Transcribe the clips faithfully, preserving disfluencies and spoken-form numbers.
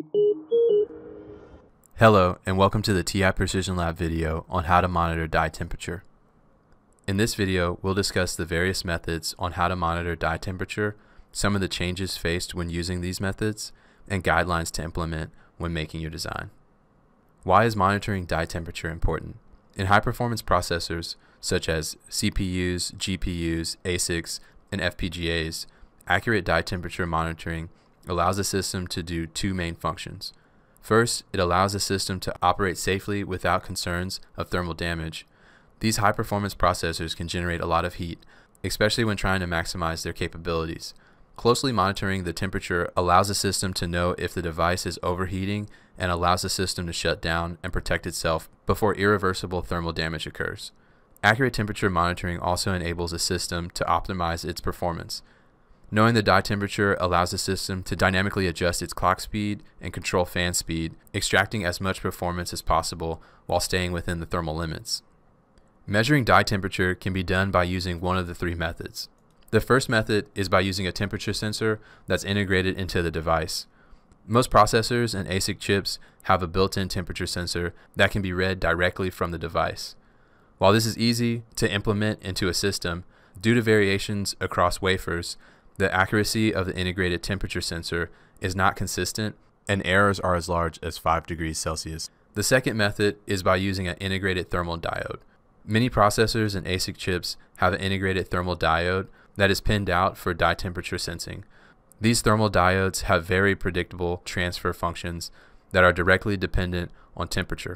Hello and welcome to the T I Precision Lab video on how to monitor die temperature. In this video, we'll discuss the various methods on how to monitor die temperature, some of the changes faced when using these methods, and guidelines to implement when making your design. Why is monitoring die temperature important? In high-performance processors such as C P Us, G P Us, A S I Cs, and F P G As, accurate die temperature monitoring allows the system to do two main functions. First, it allows the system to operate safely without concerns of thermal damage. These high-performance processors can generate a lot of heat, especially when trying to maximize their capabilities. Closely monitoring the temperature allows the system to know if the device is overheating and allows the system to shut down and protect itself before irreversible thermal damage occurs. Accurate temperature monitoring also enables the system to optimize its performance. Knowing the die temperature allows the system to dynamically adjust its clock speed and control fan speed, extracting as much performance as possible while staying within the thermal limits. Measuring die temperature can be done by using one of the three methods. The first method is by using a temperature sensor that's integrated into the device. Most processors and A S I C chips have a built-in temperature sensor that can be read directly from the device. While this is easy to implement into a system, due to variations across wafers, the accuracy of the integrated temperature sensor is not consistent and errors are as large as five degrees Celsius. The second method is by using an integrated thermal diode. Many processors and A S I C chips have an integrated thermal diode that is pinned out for die temperature sensing. These thermal diodes have very predictable transfer functions that are directly dependent on temperature.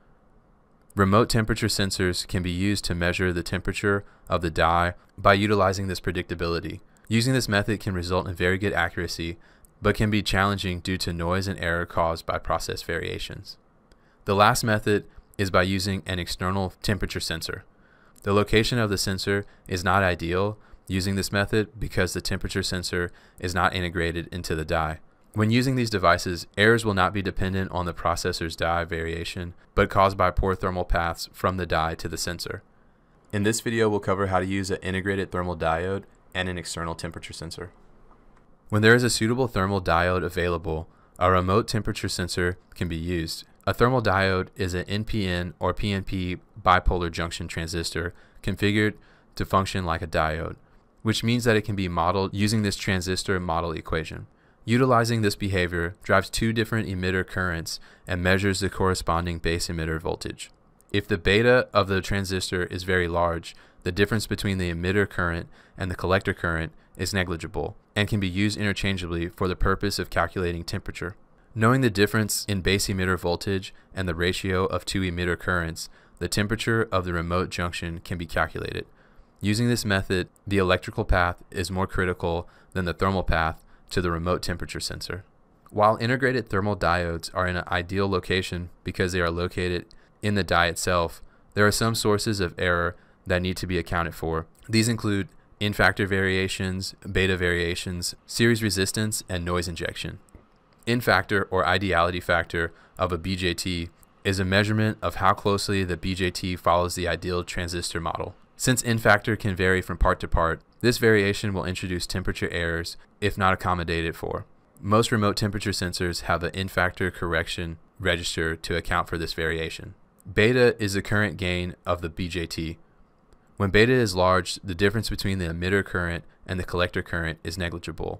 Remote temperature sensors can be used to measure the temperature of the die by utilizing this predictability. Using this method can result in very good accuracy, but can be challenging due to noise and error caused by process variations. The last method is by using an external temperature sensor. The location of the sensor is not ideal using this method because the temperature sensor is not integrated into the die. When using these devices, errors will not be dependent on the processor's die variation, but caused by poor thermal paths from the die to the sensor. In this video, we'll cover how to use an integrated thermal diode and an external temperature sensor. When there is a suitable thermal diode available, a remote temperature sensor can be used. A thermal diode is an N P N or P N P bipolar junction transistor configured to function like a diode, which means that it can be modeled using this transistor model equation. Utilizing this behavior drives two different emitter currents and measures the corresponding base emitter voltage. If the beta of the transistor is very large, the difference between the emitter current and the collector current is negligible and can be used interchangeably for the purpose of calculating temperature. Knowing the difference in base emitter voltage and the ratio of two emitter currents, the temperature of the remote junction can be calculated. Using this method, the electrical path is more critical than the thermal path to the remote temperature sensor. While integrated thermal diodes are in an ideal location because they are located in the die itself, there are some sources of error that need to be accounted for. These include in-factor variations, beta variations, series resistance, and noise injection. In-factor or ideality factor of a B J T is a measurement of how closely the B J T follows the ideal transistor model. Since in-factor can vary from part to part, this variation will introduce temperature errors if not accommodated for. Most remote temperature sensors have an in-factor correction register to account for this variation. Beta is the current gain of the B J T. When beta is large, the difference between the emitter current and the collector current is negligible.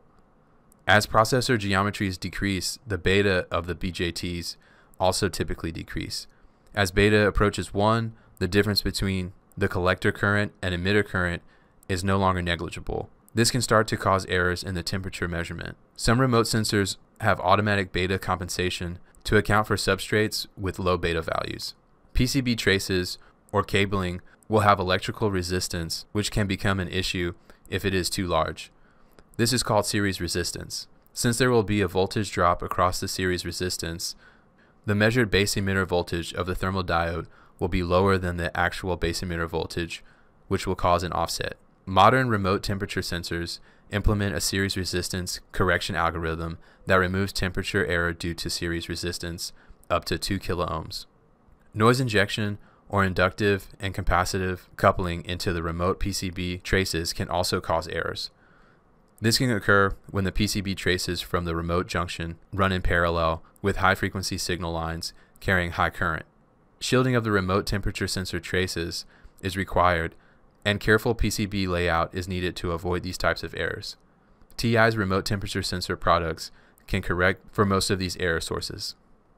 As processor geometries decrease, the beta of the B J Ts also typically decrease. As beta approaches one, the difference between the collector current and emitter current is no longer negligible. This can start to cause errors in the temperature measurement. Some remote sensors have automatic beta compensation to account for substrates with low beta values. P C B traces or cabling will have electrical resistance, which can become an issue if it is too large. This is called series resistance. Since there will be a voltage drop across the series resistance, the measured base emitter voltage of the thermal diode will be lower than the actual base emitter voltage, which will cause an offset. Modern remote temperature sensors implement a series resistance correction algorithm that removes temperature error due to series resistance up to two kilo ohms. Noise injection or inductive and capacitive coupling into the remote P C B traces can also cause errors. This can occur when the P C B traces from the remote junction run in parallel with high-frequency signal lines carrying high current. Shielding of the remote temperature sensor traces is required, and careful P C B layout is needed to avoid these types of errors. T I's remote temperature sensor products can correct for most of these error sources.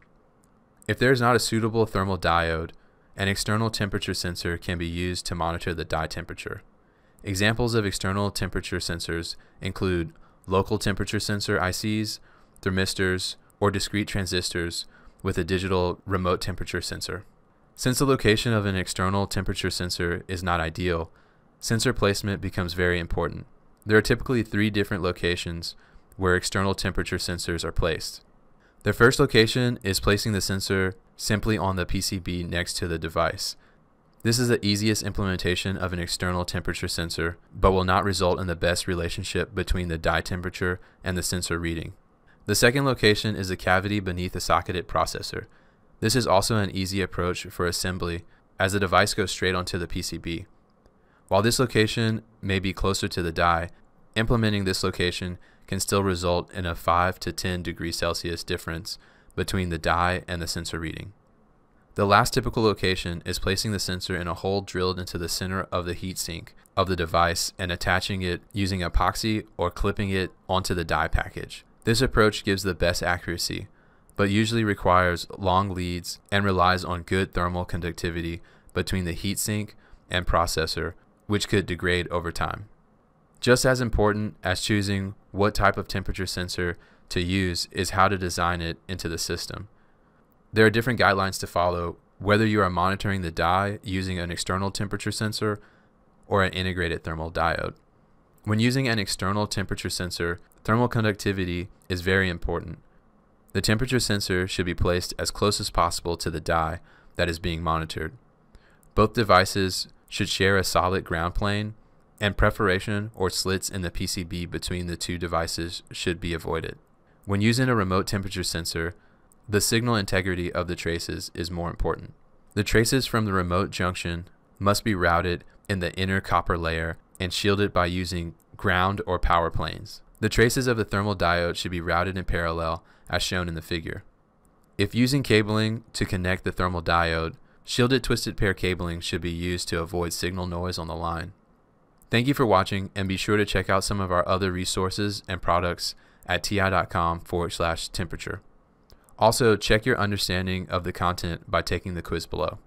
If there is not a suitable thermal diode, an external temperature sensor can be used to monitor the die temperature. Examples of external temperature sensors include local temperature sensor I Cs, thermistors, or discrete transistors with a digital remote temperature sensor. Since the location of an external temperature sensor is not ideal, sensor placement becomes very important. There are typically three different locations where external temperature sensors are placed. The first location is placing the sensor simply on the P C B next to the device. This is the easiest implementation of an external temperature sensor, but will not result in the best relationship between the die temperature and the sensor reading. The second location is the cavity beneath the socketed processor. This is also an easy approach for assembly, as the device goes straight onto the P C B. While this location may be closer to the die, implementing this location can still result in a five to ten degrees Celsius difference between the die and the sensor reading. The last typical location is placing the sensor in a hole drilled into the center of the heatsink of the device and attaching it using epoxy or clipping it onto the die package. This approach gives the best accuracy, but usually requires long leads and relies on good thermal conductivity between the heatsink and processor, which could degrade over time. Just as important as choosing what type of temperature sensor to use is how to design it into the system. There are different guidelines to follow whether you are monitoring the die using an external temperature sensor or an integrated thermal diode. When using an external temperature sensor, thermal conductivity is very important. The temperature sensor should be placed as close as possible to the die that is being monitored. Both devices should share a solid ground plane, and perforation or slits in the P C B between the two devices should be avoided. When using a remote temperature sensor, the signal integrity of the traces is more important. The traces from the remote junction must be routed in the inner copper layer and shielded by using ground or power planes. The traces of the thermal diode should be routed in parallel as shown in the figure. If using cabling to connect the thermal diode, shielded twisted pair cabling should be used to avoid signal noise on the line. Thank you for watching, and be sure to check out some of our other resources and products at ti.com forward slash temperature. Also, check your understanding of the content by taking the quiz below.